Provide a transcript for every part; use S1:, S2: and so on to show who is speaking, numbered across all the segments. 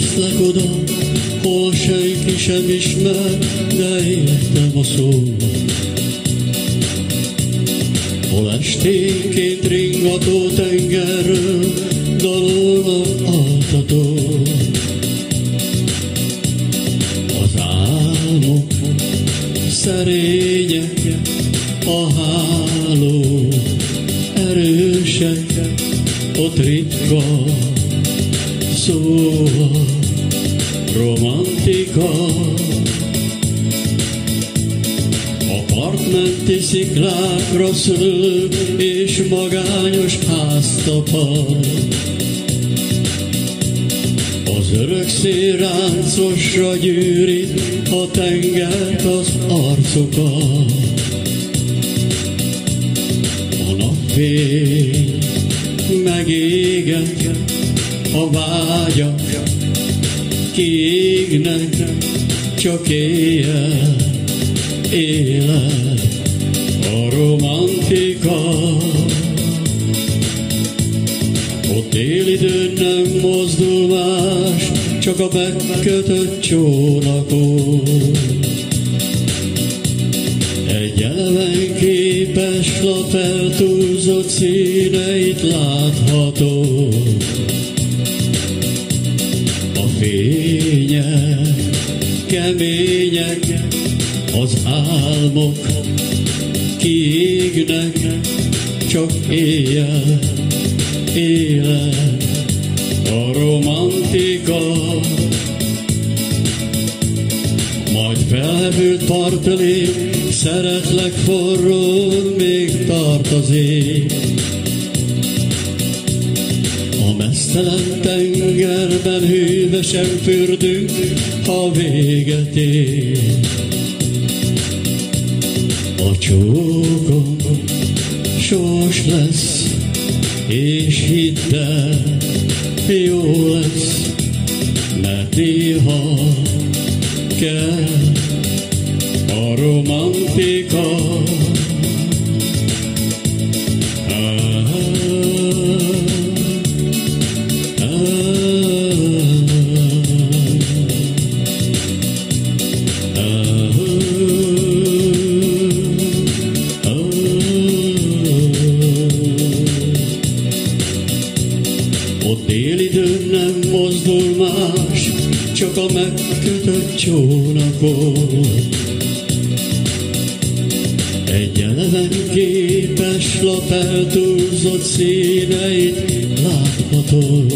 S1: viszlek oda, hol senki sem ismer, de értem a szót. Hol esténként ringató tengerről dalolnak altatók. Az álmok szerények, a háló erősek, ott ritka szó a romantika. A partmenti sziklákra szőlő és magányos háztapad. Az örök szélráncosra gyűrít a tengert, az arcokat. A napfény megéget, a vágyak kiégnek, csak éjjel élet a romantika. Ott élidőn nem mozdul más, csak a megkötött csónakon. Egy eleven képes lap eltúlzott színeit látható. A fények kemények, az álmok kiégnek, csak éjjel élet a romantika. Majd felhevült part elé, szeretlek forrón, még tart az ég. A meztelen tengerben hűvösen fürdünk, ha véget ér. A csókom sós lesz, és hidd el, jó lesz, mert néha kell a romantika. Ott délidőn nem mozdul más, csak a megkötött csónakon. Egy eleven képes lap eltúlzott színeit látható.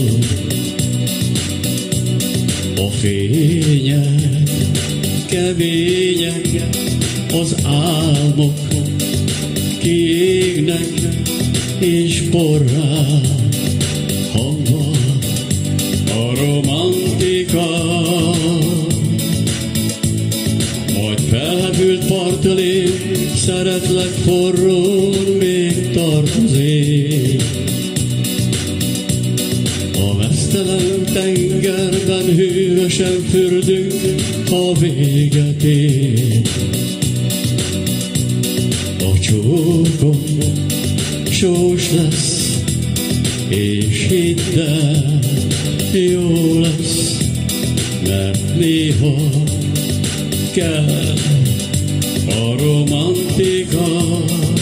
S1: A fények kemények, az álmok kiégnek, és porrá hangva a romantika. Majd felhevült part elé, szeretlek forrón, még tart az ég. A meztelen tengerben hűvösen fürdünk, ha véget ér. A csókom sós lesz, és hidd el, jó lesz, mert néha kell a romantika.